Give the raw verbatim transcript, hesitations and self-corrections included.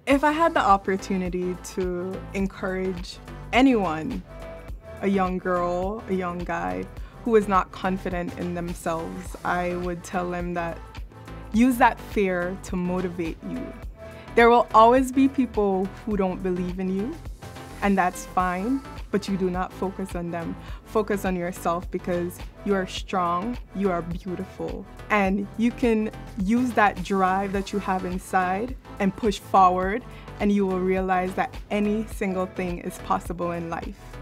If I had the opportunity to encourage anyone, a young girl, a young guy, who is not confident in themselves, I would tell them that use that fear to motivate you. There will always be people who don't believe in you, and that's fine, but you do not focus on them. Focus on yourself because you are strong, you are beautiful, and you can use that drive that you have inside and push forward, and you will realize that any single thing is possible in life.